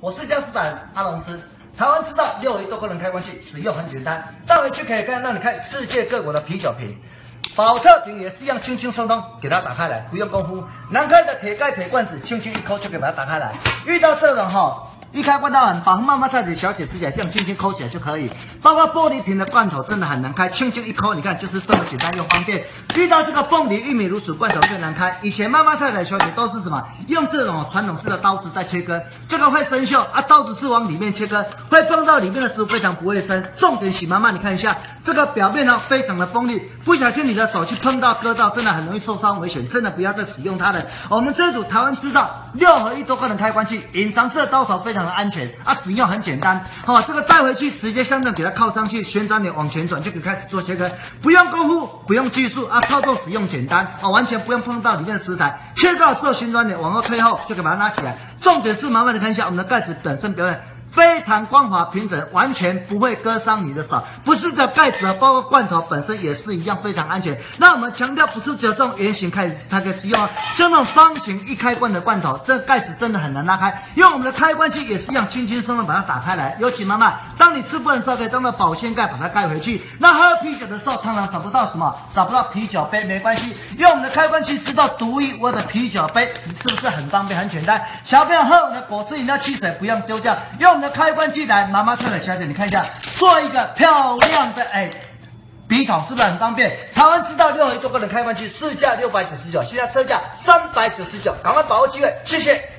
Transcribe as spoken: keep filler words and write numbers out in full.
我是驾驶长阿龙斯。台湾制造六亿多功能开关器，使用很简单，带回去可以看让你看世界各国的啤酒瓶。保特瓶也是一样，轻轻松松给它打开来，不用功夫。难开的铁盖铁罐子，轻轻一抠就可以把它打开来。遇到这种哈。 一开关到很，把妈妈菜的小姐指甲这样轻轻抠起来就可以。包括玻璃瓶的罐头真的很难开，轻轻一抠，你看就是这么简单又方便。遇到这个凤梨、玉米、乳薯罐头最难开。以前妈妈菜的小姐都是什么？用这种传统式的刀子在切割，这个会生锈啊，刀子是往里面切割，会碰到里面的食物非常不卫生。重点洗妈妈，你看一下这个表面呢非常的锋利，不小心你的手去碰到割到，真的很容易受伤危险，真的不要再使用它了。我们这组台湾制造六合一多功能开关器，隐藏式的刀头非常。 安全啊，使用很简单，好、哦，这个带回去直接相正给它靠上去，旋转钮往前转就可以开始做切割，不用功夫，不用技术啊，操作使用简单哦，完全不用碰到里面的食材，切割之后旋转钮往后推后就可以把它拉起来。重点是麻烦你看一下我们的盖子本身表面。 非常光滑平整，完全不会割伤你的手。不是的盖子，包括罐头本身也是一样，非常安全。那我们强调，不是只有这种圆形开才可以使用哦，像那种方形一开关的罐头，这盖子真的很难拉开。用我们的开关器也是一样，轻轻松松把它打开来。尤其妈妈，当你吃不完的时候，可以当做保鲜盖把它盖回去。那喝啤酒的时候，常常找不到什么，找不到啤酒杯，没关系，用我们的开关器知道独一无二的啤酒杯，是不是很方便、很简单？小朋友喝我们的果汁饮料、汽水不用丢掉，用我们的开关器来，妈妈菜的小姐，你看一下，做一个漂亮的哎笔筒，是不是很方便？台湾制造六合一多功能开关器，市价六百九十九，现在特价三百九十九，赶快把握机会，谢谢。